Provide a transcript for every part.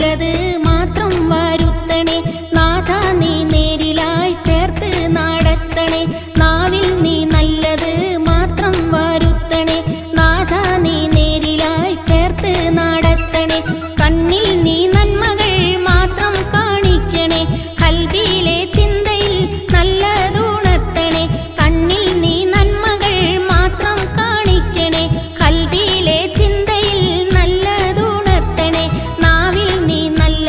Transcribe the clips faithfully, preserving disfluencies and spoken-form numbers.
നല്ലത് മാത്രം വരുത്തണേ നാഥ നീ നേരിലായി ചേർത്ത് നടത്തണേ നാവിൽ നീ നല്ലത് മാത്രം വരുത്തണേ നാഥ നീ നേരിലായി ചേർത്ത് നടത്തണേ കണ്ണിൽ നീ നന്മകൾ മാത്രം കാണിക്കണേ കൽബിയിലെ ചിന്തയിൽ നല്ലതുണർത്തണേ കണ്ണിൽ നീ നന്മകൾ മാത്രം കാണിക്കണേ കൽബിയിലെ ചിന്തയിൽ നല്ലതുണർത്തണേ നാവിൽ നീ നല്ല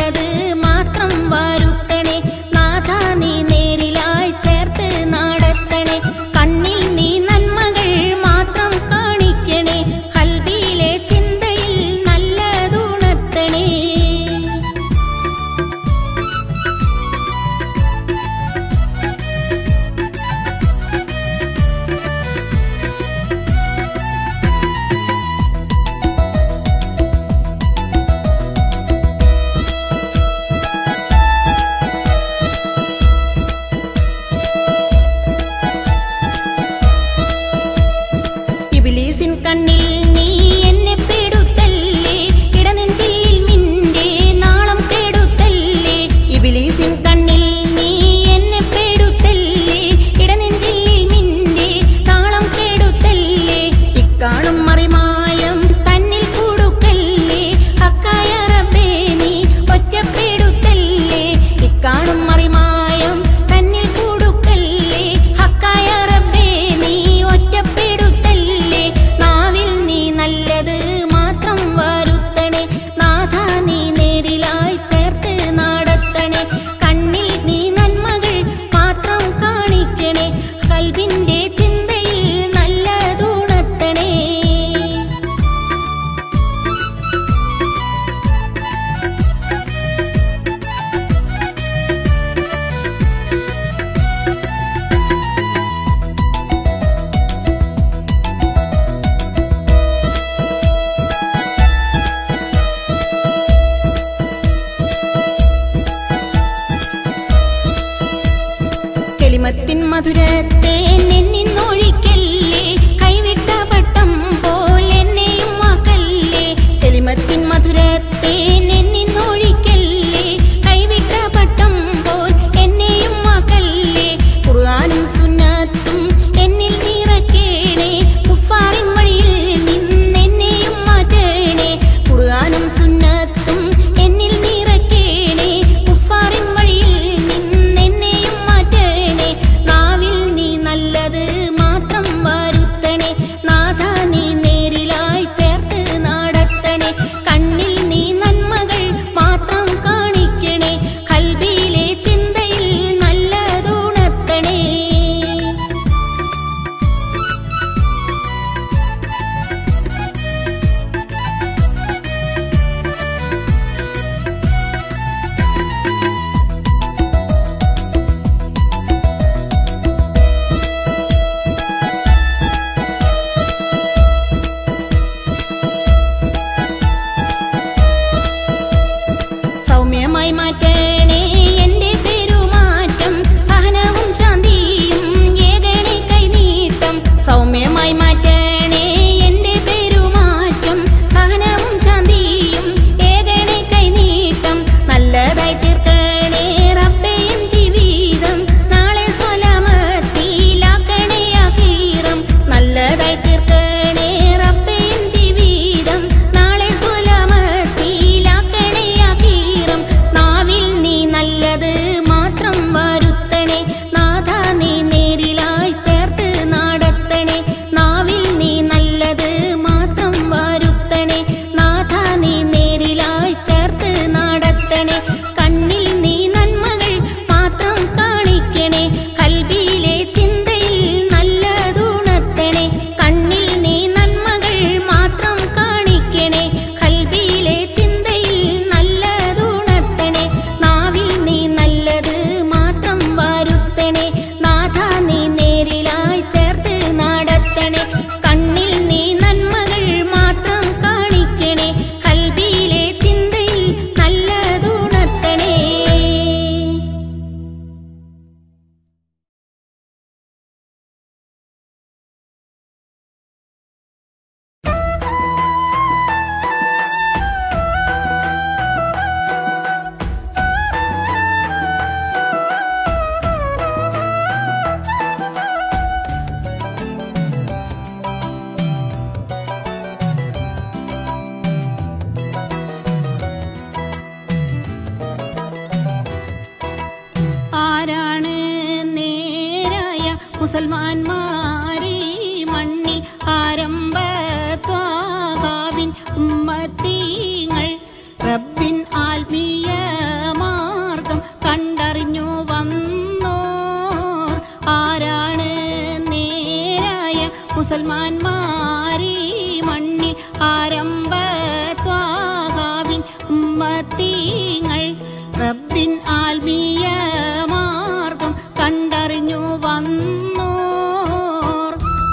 മുസൽമാന്മാരീ മണ്ണിൽ ആരംഭ ത്വാഹാവിൻ ഉമ്മത്തീങ്ങൾ റബ്ബിൻ ആത്മീയ മാർഗം കണ്ടറിഞ്ഞു വന്നോർ ആരാണ് നേരായ മുസൽമാന്മാരീ മണ്ണിൽ ആരംഭ ത്വാഹാവിൻ ഉമ്മത്തീങ്ങൾ റബ്ബിൻ ആത്മീയ മാർഗം കണ്ടറിഞ്ഞു വന്നോർ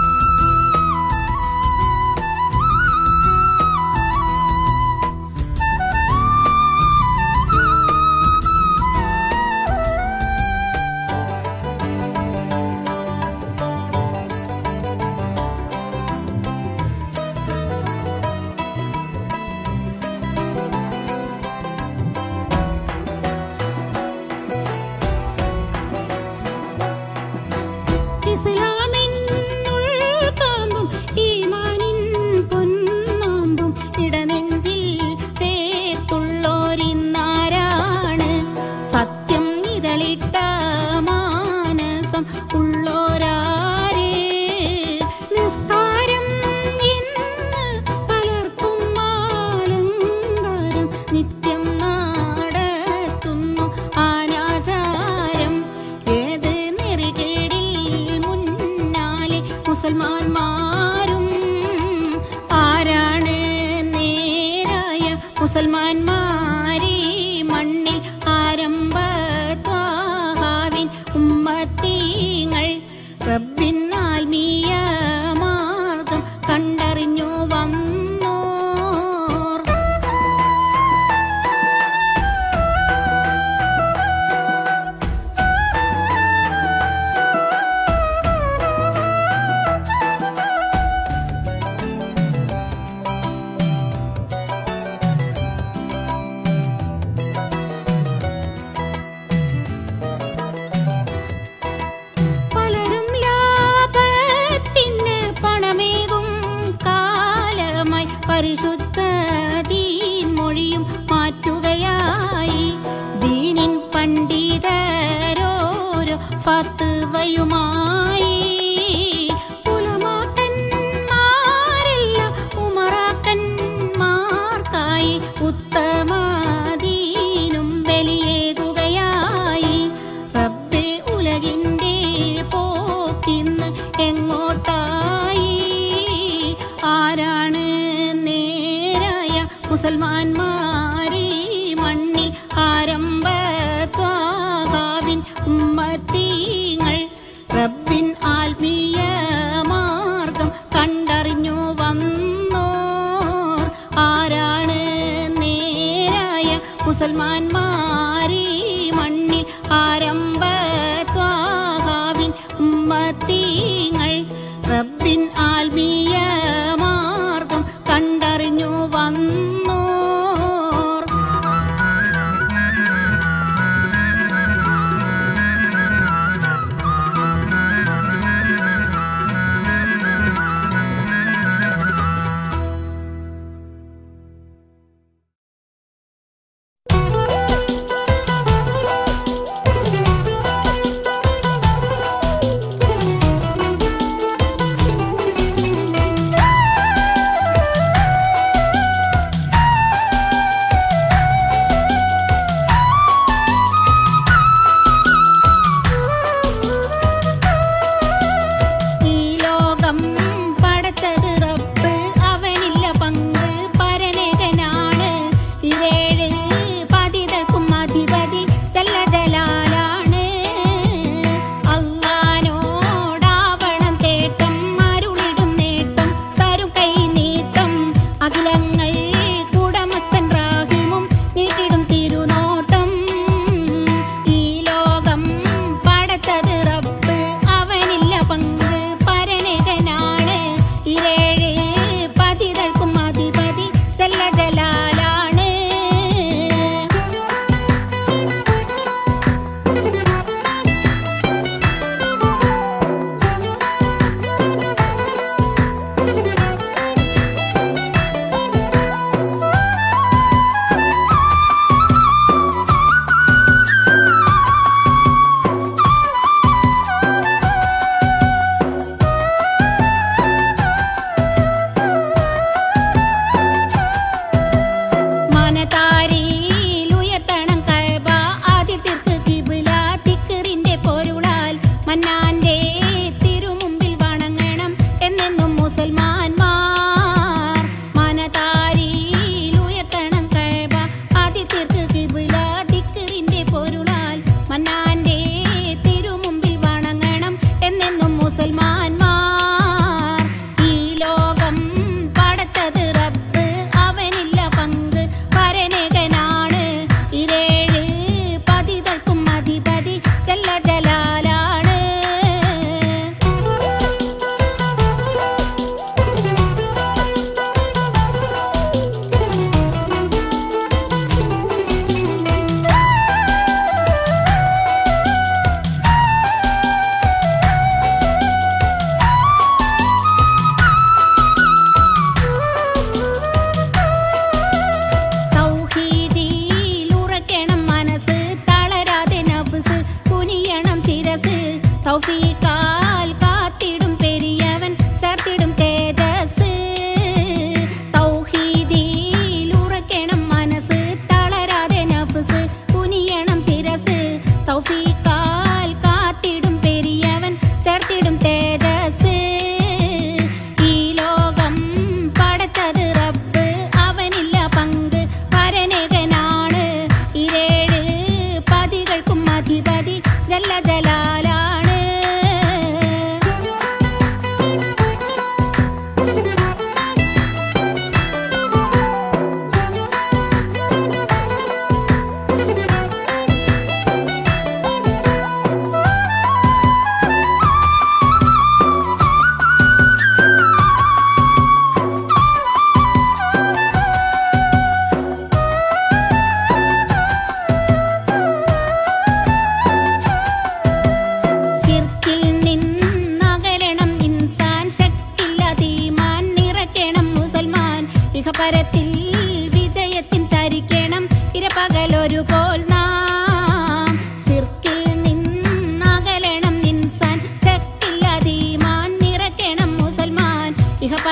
മുസൽമാന്മാരും ആരാണ് നേരായ മുസൽമാന്മാരീ മണ്ണിൽ ആരംഭ ത്വാഹാവിൻ ഉമ്മത്തീങ്ങൾ റബ്ബിൻ ആത്മീയ മാർഗം കണ്ടറിഞ്ഞു വന്നോർ പരിശുദ്ധ ദീൻ മൊഴിയും മാറ്റുകയായി ദീനിൻ പണ്ഡിതരോരോ ഫത്വയുമായി ഉലമാക്കന്മാരെല്ലാം ഉമറാക്കന്മാർക്കായി ഉത്തമ ദീനും ബലിയേകുകയായി റബ്ബേ ഉലകിൻ്റെ പോക്കിന്ന് എങ്ങോട്ടായി ആരാണ് മുസൽമാന്മാരീ മണ്ണിൽ ആരംഭ ത്വാഹാവിൻ ഉമ്മത്തീങ്ങൾ റബ്ബിൻ ആത്മീയ മാർഗം കണ്ടറിഞ്ഞു വന്നോർ ആരാണ് നേരായ മുസൽമാന്മാരീ മണ്ണിൽ ആരംഭ ത്വാഹാവിൻ ഉമ്മത്തീങ്ങൾ റബ്ബിൻ ആത്മീയ മാർഗം കണ്ടറിഞ്ഞു വന്നോർ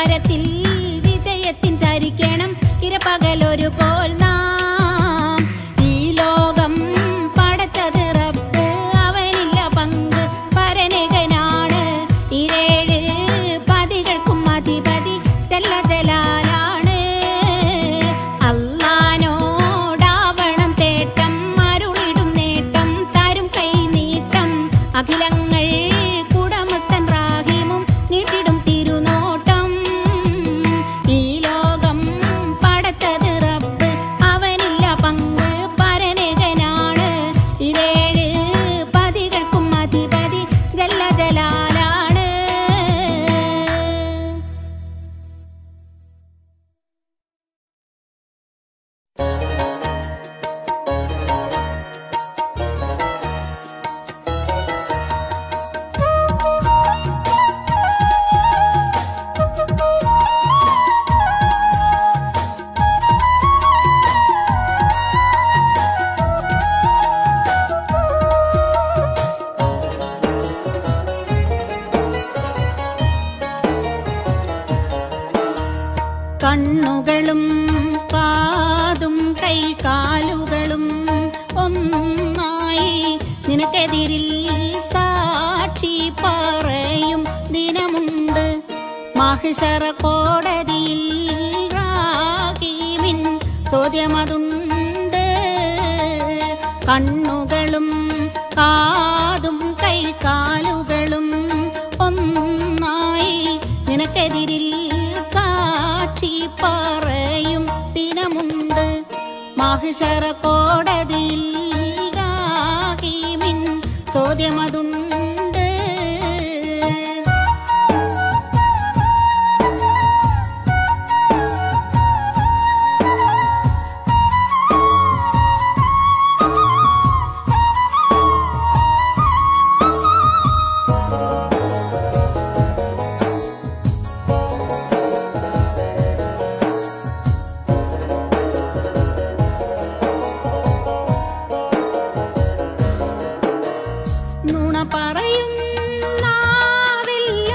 വാരത്തിൽ വിജയത്തിൻ ചരിക്കണം ഇരപകലൊരു പോൽ നാം ഈ ലോകം പടച്ചത് റബ്ബ് അവനില്ല പങ്ക് പരനേകനാണ് ഇരേഴ് പതികൾക്കും അധിപതി ജല്ല ജലാലാണ് അല്ലാഹ്നോടാവണം തേട്ടം അരുളിടും നേട്ടം തരും കൈ നീട്ടം അഖിലങ്ങൾ കുടമത്തൻ റാഹിമും നീട്ടിടും തിരുനോട്ടം ഈ ലോകം പടച്ചത് റബ്ബ് അവനില്ല പങ്ക് പരനേകനാണ് ഇരേഴ് പതികൾക്കും അധിപതി ജല്ല ജലാലാണ് കണ്ണുകളും കാതും കൈകാലുകളും ഒന്നായി നിനക്കെതിരിൽ സാക്ഷി പറയും ദിനമുണ്ട് മഹ്ശറ കോടതിയിൽ റാഹീമിൻ ചോദ്യമതുണ്ട് കണ്ണുകളും കാതും കൈകാലുകളും ഒന്നായി നിനക്കെതിരിൽ സാക്ഷി പറയും ദിനമുണ്ട് മഹ്ശറ കോടതിയിൽ റാഹീമിൻ ചോദ്യമതുണ്ട് നുണ പറയും നാവില്ല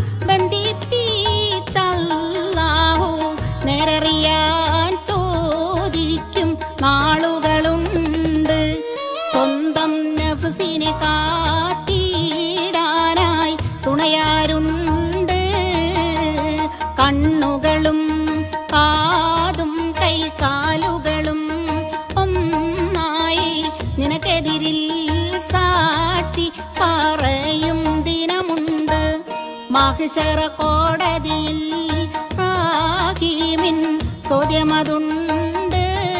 ബന്ധിപ്പിച്ചല്ലാഹു നേരറിയാൻ ചോദിക്കും നാളുകളുണ്ട് സ്വന്തം നഫ്സിനെ കാത്തിടാനായി തുണയാരുണ്ട് കണ്ണുകളും കാതും കൈകാലുകളും ഒന്നായി നിനക്കെതിരിൽ സാക്ഷി പറയും ദിനമുണ്ട് മഹ്ശറ കോടതിയിൽ റാഹീമിൻ ചോദ്യമതുണ്ട്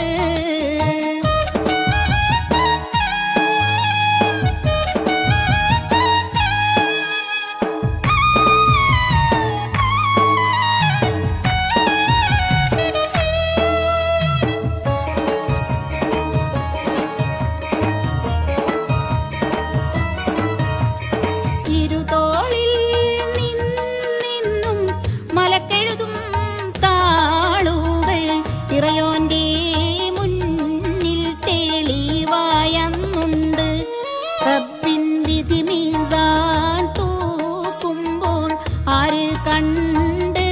ഇരുതോളിൽ നിന്നും മലക്കെഴുതും താളുകൾ ഇറയോന്റെ മുന്നിൽ തെളിവായെന്നുണ്ട് റബ്ബിൻ വിധി മീസാൻ തൂക്കുമ്പോൾ ആര് കണ്ട്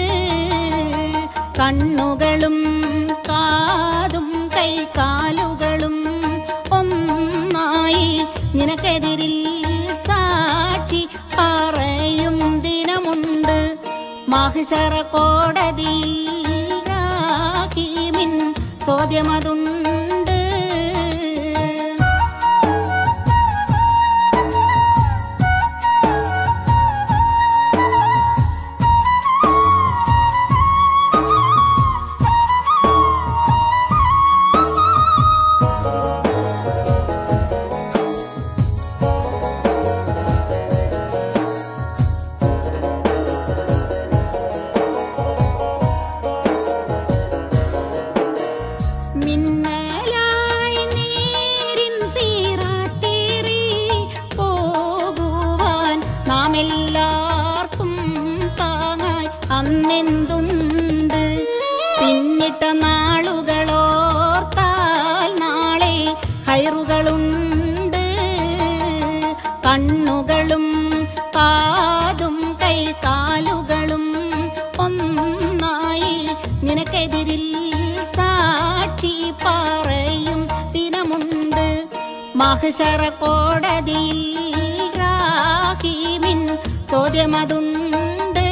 കണ്ണുകളും കാതും കൈകാലുകളും ഒന്നായി നിനക്കെതിരിൽ സാക്ഷി പറയും ദിനമുണ്ട് മഹ്ശറ കോടതിയിൽ റാഹീമിൻ ചോദ്യമതുണ്ട് മിന്നലായി നീരിൻ സീറാത്തേറി പോകുവാൻ നാം എല്ലാവർക്കും താങ്ങായി അന്നെന്തുണ്ട് പിന്നിട്ട നാളുകളോർത്താൽ നാളെ ഹൈറുകളുണ്ട് കണ്ണുകളും കാതും കൈകാലുകളും ഒന്നും മഹ്ശറ കോടതിയിൽ റഹീമിൻ ചോദ്യമതുണ്ട്.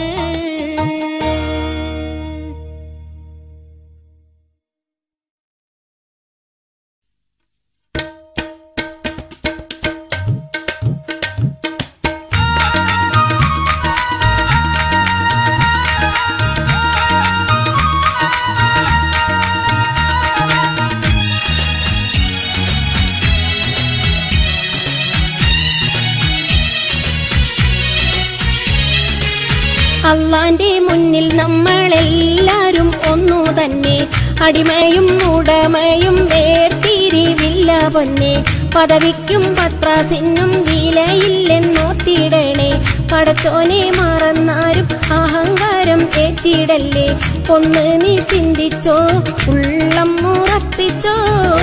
അള്ളാന്റെ മുന്നിൽ നമ്മളെല്ലാരും ഒന്നു തന്നെ. അടിമയും ഉടമയും വേർതിരിവില്ല പൊന്നെ. പദവിക്കും പത്രാസിനും വിലയില്ലെന്നോർത്തിടണേ. പടച്ചോനെ മറന്നാരും അഹങ്കാരം ഏറ്റിടല്ലേ. ഒന്ന് നീ ചിന്തിച്ചോ, ഉള്ളം ഉറപ്പിച്ചോ.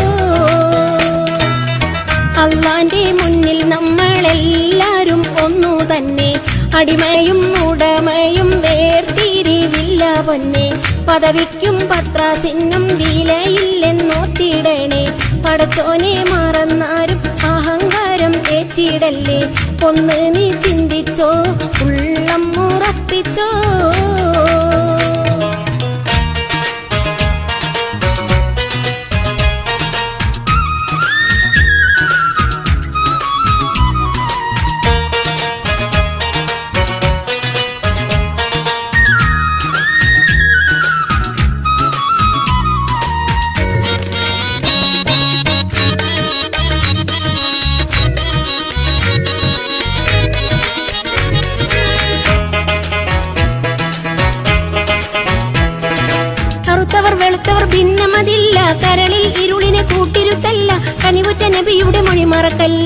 അള്ളാന്റെ മുന്നിൽ നമ്മളെല്ലാരും ഒന്നു തന്നെ. അടിമയും ഉടമയും വേർതിരിവില്ല പൊന്നെ. പദവിക്കും പത്രാസിനും വിലയില്ലെന്നോർത്തിടണേ. പടച്ചോനെ മറന്നാരും അഹങ്കാരം ഏറ്റിടല്ലേ. ഒന്ന് നീ ചിന്തിച്ചോ, ഉള്ളം ഉറപ്പിച്ചോ. ഭിന്നമതില്ല കരളിൽ ഇരുളിനെ കൂട്ടിരുത്തല്ല. കനിവുറ്റ നബിയുടെ മൊഴി മറക്കല്ല.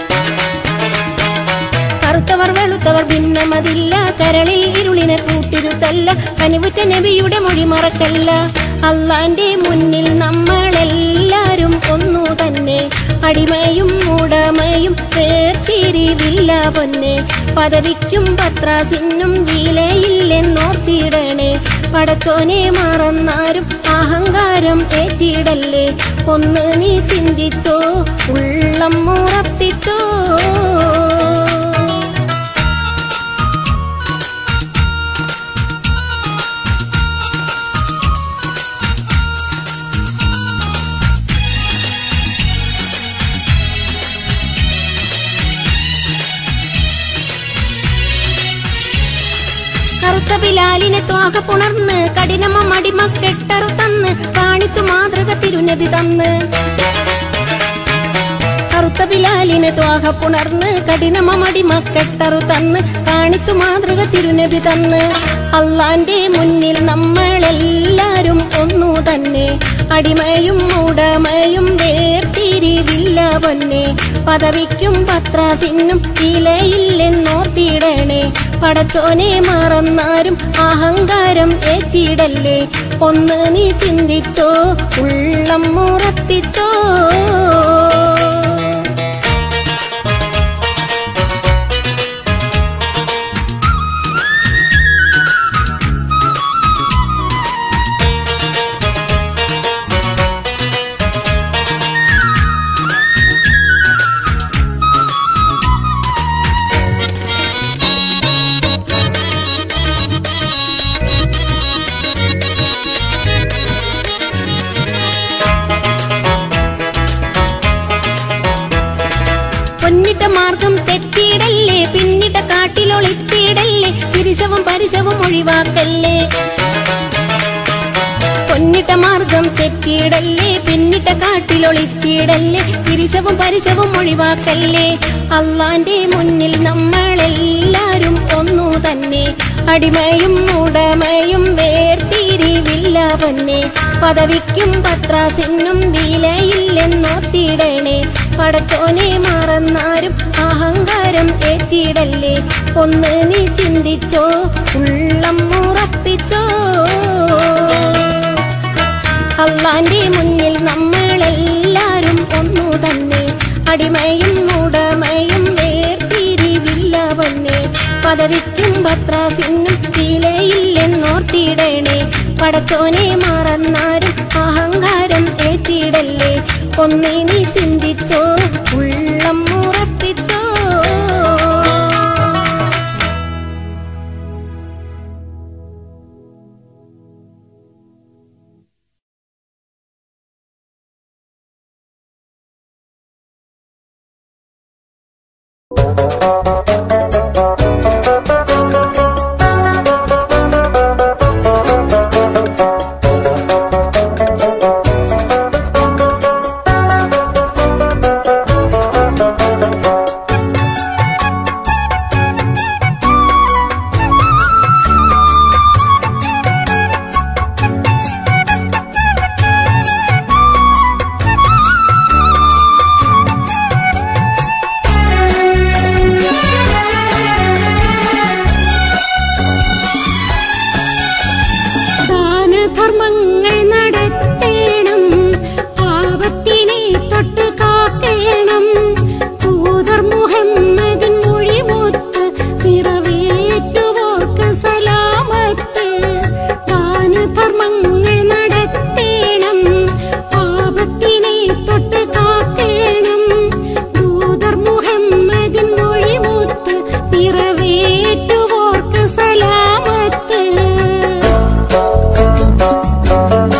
കറുത്തവർ വെളുത്തവർ ഭിന്നമതില്ല കരളിൽ ഇരുളിനെ കൂട്ടിരുത്തല്ല. കനിവുറ്റ നബിയുടെ മൊഴി മറക്കല്ല. അള്ളാന്റെ മുന്നിൽ നമ്മളെല്ലാരും ഒന്നു തന്നെ. അടിമയും ഉടമയും വേർതിരിവില്ല പൊന്നെ. പദവിക്കും പത്രാസിനും വിലയില്ലെന്നോർത്തിടണേ. പടച്ചോനെ മറന്നാരും അഹങ്കാരം ഏറ്റിടല്ലേ. ഒന്ന് നീ ചിന്തിച്ചോ, ഉള്ളം ഉറപ്പിച്ചോ. കറുത്ത ബിലാലിനെ ത്വാഹ പുണർന്ന് കഠിനമ മടിമ കെട്ടറു തന്ന് കാണിച്ചു മാതൃക തിരുനബി തന്ന്. കറുത്ത ബിലാലിനെ ത്വാഹ പുണർന്ന് കഠിനമ മടിമ കെട്ടറു തന്ന് കാണിച്ചു മാതൃക തിരുനബി തന്ന്. അള്ളാന്റെ മുന്നിൽ നമ്മളെല്ലാരും ഒന്നു തന്നെ. അടിമയും ഉടമയും വേർതിരിവില്ല പൊന്നെ. പദവിക്കും പത്രാസിനും വിലയില്ലെന്നോർത്തിടണേ. പടച്ചോനെ മറന്നാരും അഹങ്കാരം ഏറ്റിടല്ലേ. ഒന്ന് നീ ചിന്തിച്ചോ, ഉള്ളം ഉറപ്പിച്ചോ. പൊന്നിട്ട മാർഗം തെറ്റിയിടല്ലേ. പിന്നിട്ട കാട്ടിലൊളിത്തിയിടല്ലേ. തിരിശവും പരിശവും ഒഴിവാക്കല്ലേ. പൊന്നിട്ട മാർഗം തെറ്റിയിടല്ലേ. പിന്നിട്ട കാട്ടിലൊളിച്ചിടല്ലേ. തിരിശവും പരിശവും ഒഴിവാക്കല്ലേ. അള്ളാന്റെ മുന്നിൽ നമ്മളെല്ലാരും ഒന്നു തന്നെ. അടിമയും ഉടമയും വേർതിരിവില്ല പൊന്നെ. പദവിക്കും പത്രാസിനും വിലയില്ലെന്നോർത്തിടണേ. പടച്ചോനെ മറന്നാരും അഹങ്കാരം ഏറ്റിടല്ലേ. ഒന്ന് നീ ചിന്തിച്ചോ, ഉള്ളം ഉറപ്പിച്ചോ. അള്ളാന്റെ മുന്നിൽ നമ്മളെല്ലാരും ഒന്നു തന്നെ. അടിമയും ഉടമയും വേർതിരിവില്ല പൊന്നെ. പദവിക്കും പത്രാസിനും വിലയില്ലെന്നോർത്തിടണേ. പടച്ചോനെ മറന്നാരും അഹങ്കാരം ഏറ്റിടല്ലേ. ഒന്നേ നീ ചിന്തിച്ചോ, ഉള്ളം ഉറപ്പിച്ചോ. ധർമ്മങ്ങൾ നടത്തേണം, പാപത്തിനെ തൊട്ട് കാക്കേണം. ദൂതർ മുഹമ്മദിൻ മൊഴിമുത്ത് നിറവേറ്റുവോർക്ക് സലാമത്ത്. ദാനധർമ്മങ്ങൾ നടത്തേണം, പാപത്തിനെ തൊട്ട് കാക്കേണം. ദൂതർ മുഹമ്മദിൻ മൊഴിമുത്ത് നിറവേറ്റുവോർക്ക് സലാമത്ത്.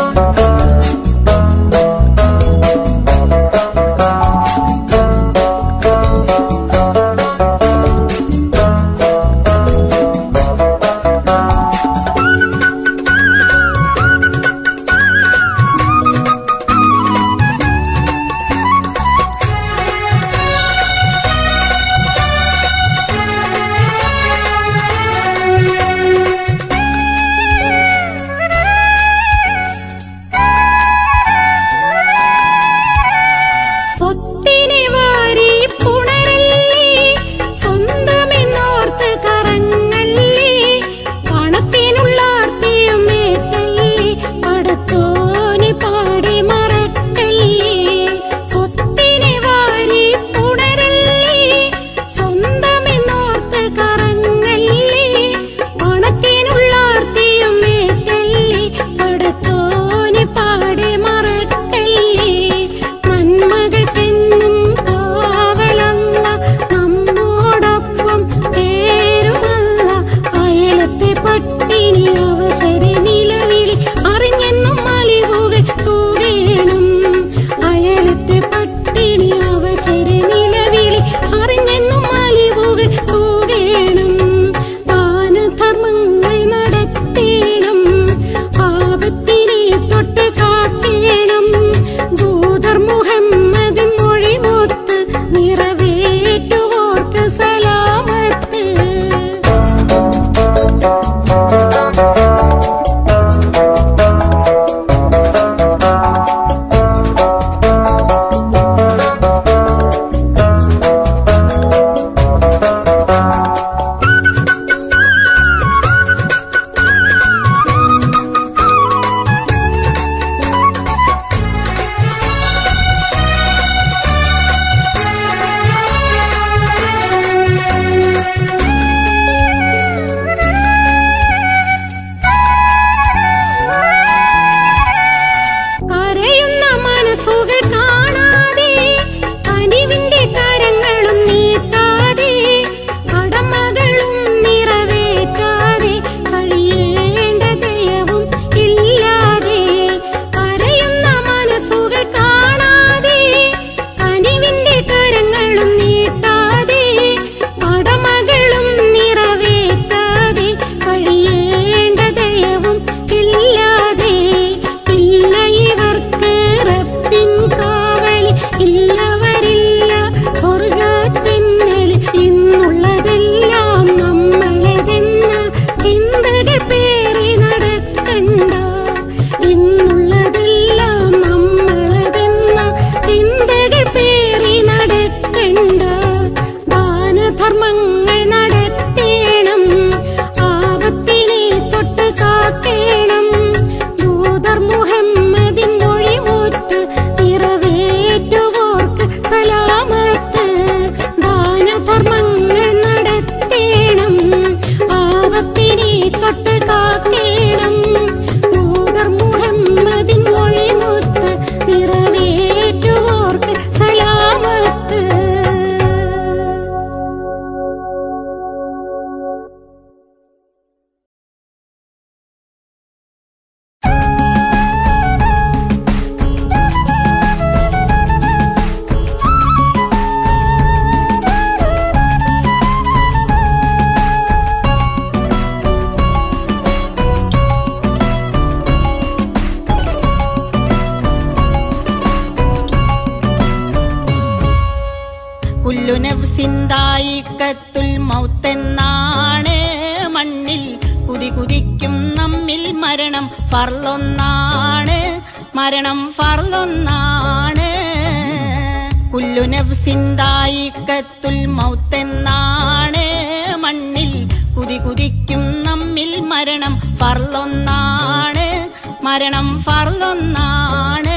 കുതി കുതിക്കും നമ്മിൽ മരണം ഫർളൊന്നാണ്, മരണം ഫർളൊന്നാണ്. കുല്ലു നഫ്സിൻ ദായിഖത്തുൽ മൗത്തെന്നാണ്, മണ്ണിൽ കുതി കുതിക്കും നമ്മിൽ മരണം ഫർളൊന്നാണ്, മരണം ഫർളൊന്നാണ്.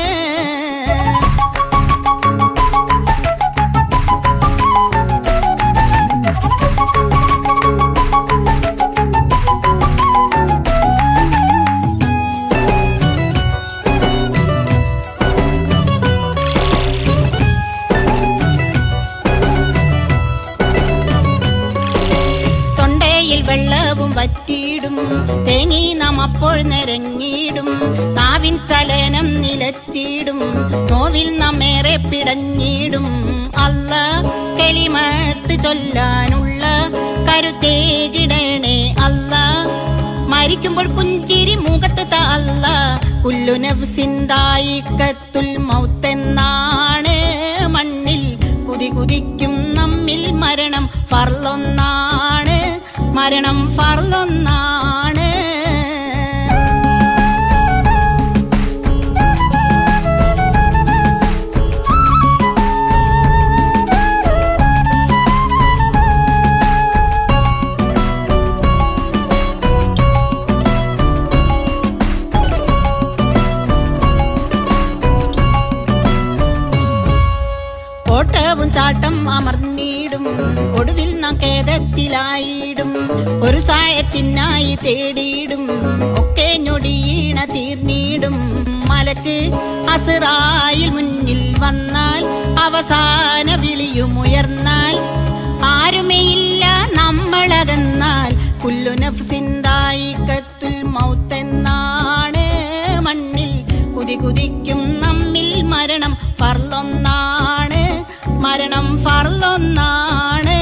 വെള്ളവും വറ്റിയിടും തേങ്ങി നാം അപ്പോൾ നിരങ്ങിയിടും, നാവിൻ ചലനം നിലച്ചിടും, നോവിൽ നമ്മേറെ പിടഞ്ഞിടും. അല്ല കലിമത്ത് ചൊല്ലാനുള്ള കരുത്തേകിടണേ അല്ല, മരിക്കുമ്പോൾ പുഞ്ചിരി മുഖത്ത് ത അല്ല. കുല്ലു നഫ്സിൻ ദായിഖത്തുൽ മൗത്തെന്നാണ്, മണ്ണിൽ കുതി കുതിക്കും നമ്മിൽ മരണം ഫർളൊന്നാണ്, മരണം ഫർളൊന്നാണ്. ഓട്ടവും ചാട്ടം അമർന്നിടും, ഒടുവിൽ നാം ഖേദത്തിലായിടും, ഒരു സാഴത്തിനായി തേടിയിടും, ഒക്കെ ഞൊടിയീണ തീർന്നിടും. മലക്ക് അസ്റായിൽ മുന്നിൽ വന്നാൽ, അവസാന വിളിയുമുയർന്നാൽ, ആരുമേയില്ല നമ്മളകന്നാൽ. കുല്ലു നഫ്സിൻ ദായിഖത്തുൽ മൗത്തെന്നാണ്, മണ്ണിൽ കുതി കുതിക്കും നമ്മിൽ മരണം ഫർളൊന്നാണ്, മരണം ഫർളൊന്നാണ്.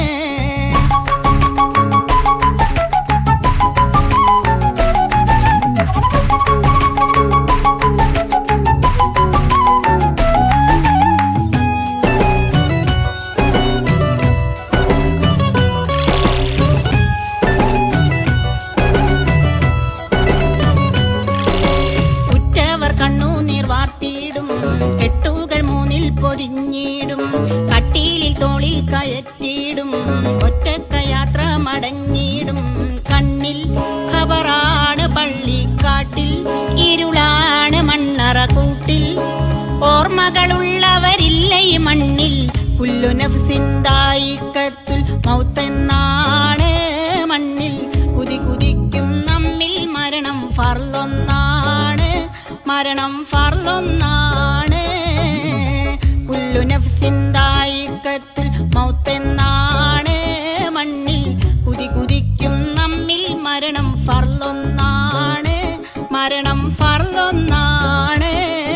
ഉറ്റവർ കണ്ണുനീർ വാർത്തിയിടും, കെട്ടുകൾ മൂന്നിൽ പൊതിഞ്ഞിടും, കട്ടിലിൽ തോളിൽ കയറ്റിയിടും, ഒറ്റക്കയാത്ര മടങ്ങിയിടും. കണ്ണിൽ ഖബറാണ് പള്ളിക്കാട്ടിൽ, ഇരുളാണ് മണ്ണറ കൂട്ടിൽ, ഓർമ്മകളുള്ളവരില്ല ഈ മണ്ണിൽ. കുല്ലു നഫ്സിൻ ദായിഖത്തുൽ മൗത്തെന്നാണ്, മണ്ണിൽ കുതി കുതിക്കും നമ്മിൽ മരണം ഫർളൊന്നാണ്, മരണം ഫർളൊന്നാണ്. കുല്ലു നഫ്സിൻ ദായിഖത്തുൽ മൗത്തെന്നാണ്, മണ്ണിൽ കുതി കുതിക്കും നമ്മിൽ മരണം ഫർളൊന്നാണ്, മരണം ഫർളൊന്നാണ്.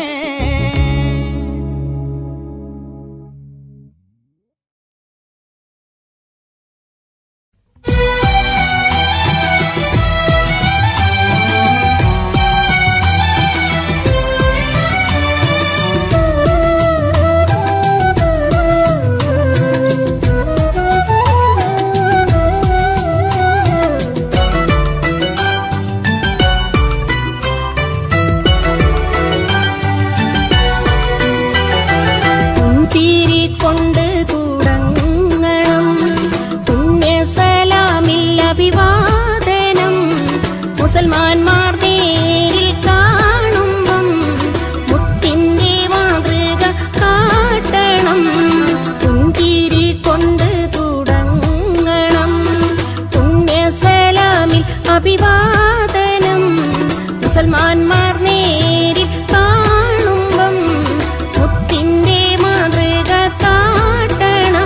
കൊണ്ട് തുടങ്ങണം പുണ്യസലാമിൽ അഭിവാദനം, മുസൽമാന്മാർ നേരിൽ കാണുമ്പം മുത്തിന്റെ മാതൃക കാട്ടണം. പുഞ്ചിരി കൊണ്ട് തുടങ്ങണം പുണ്യസലാമിൽ അഭിവാദനം, മുസൽമാന്മാർ നേരിൽ കാണുമ്പം മുത്തിന്റെ മാതൃക കാട്ടണം.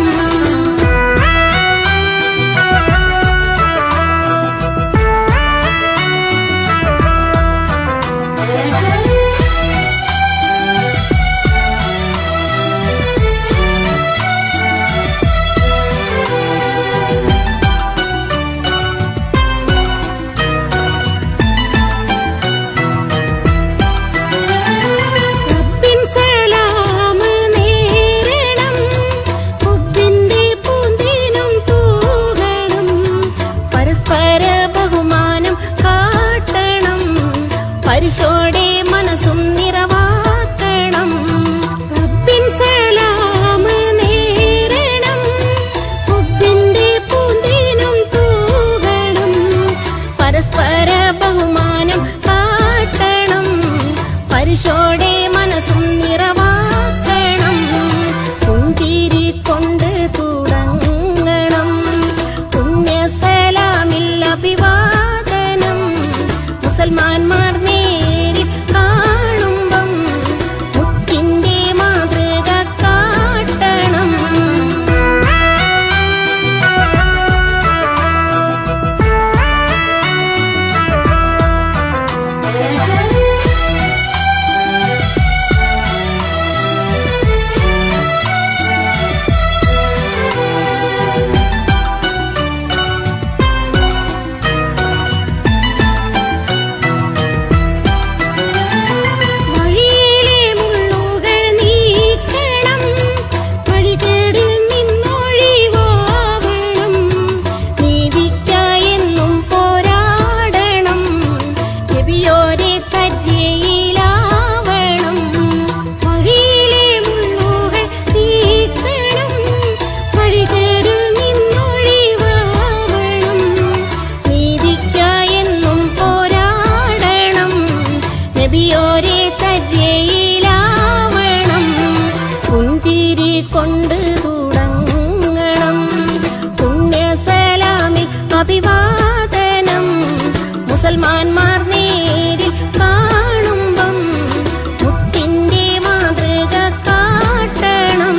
മുസൽമാന്മാർ നേരിൽ കാണുമ്പം മുത്തിന്റെ മാതൃക കാട്ടണം.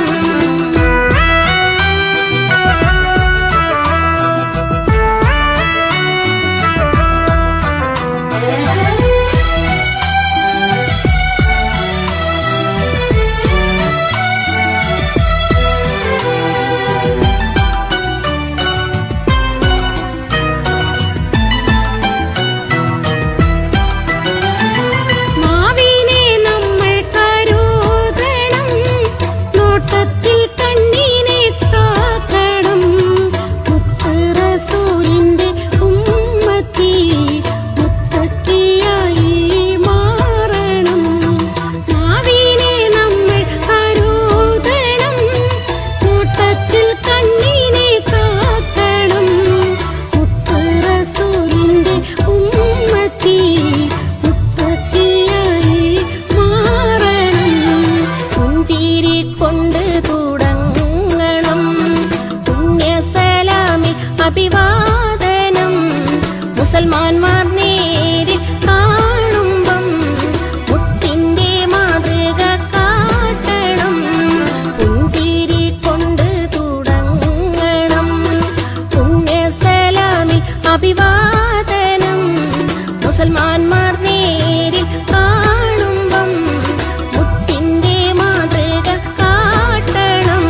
അഭിവാദനം മുസൽമാന്മാർ നേരിൽ കാണുമ്പം മുത്തിന്റെ മാതൃക കാട്ടണം. പുഞ്ചിരി കൊണ്ട് തുടങ്ങണം പുണ്യസലാമിൽ അഭിവാദനം മുസൽമാന്മാർ നേരിൽ കാണുമ്പം മുത്തിന്റെ മാതൃക കാട്ടണം.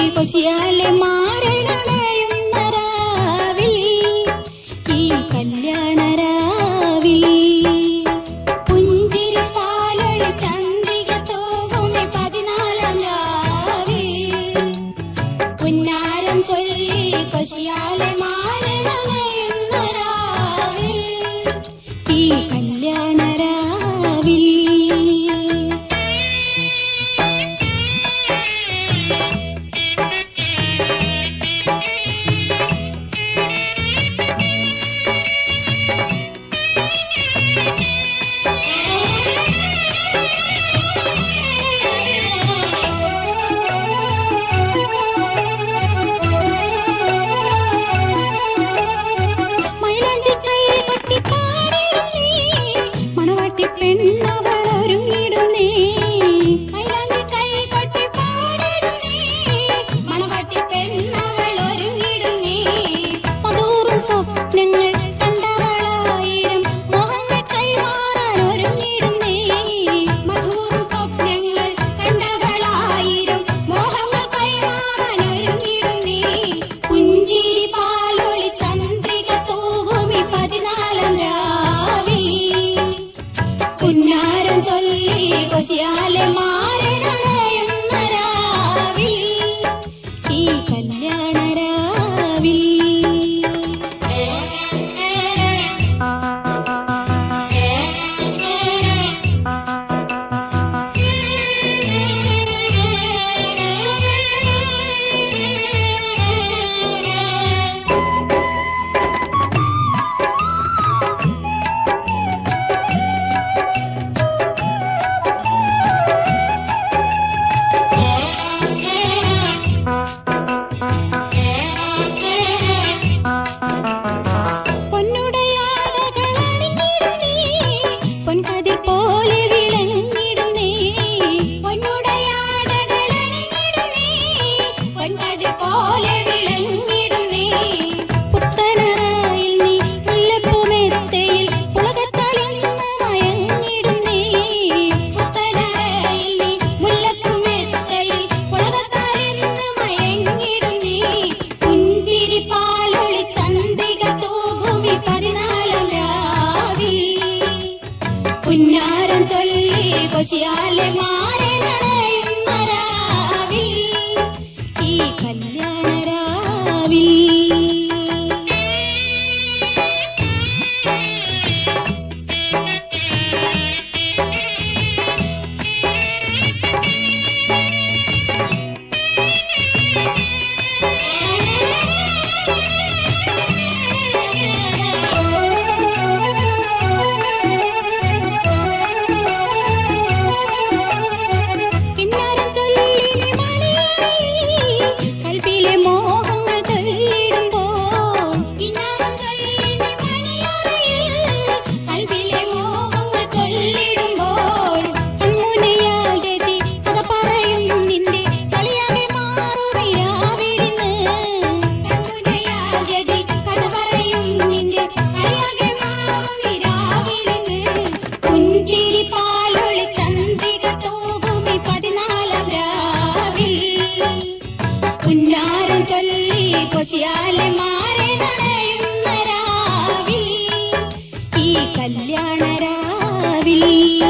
കൊശിയാലെ മാറണയുന്ന രാവിൽ ഈ കല്യാണ രാവിൽ പുഞ്ചിരി പാലൊളി ചന്ദ്രിക തൂകുമി പതിനാലാം രാവിൽ പുന്നാരം ചൊല്ലി കൊശിയാലെ മാറണയുന്ന രാവിൽ ഈ കല്യാണ രാവിൽ കൊശിയാലെ മാറണയുന്ന രാവിൽ ഈ കല്യാണ രാവിൽ പുന്നാരം ചൊല്ലി കൊശിയാലെ മാറണയുന്ന രാവിൽ ഈ കല്യാണ രാവിൽ പുന്നാരം ചൊല്ലി കൊശിയാലെ മാറണയുന്ന രാവിൽ ഈ കല്യാണ രാവിൽ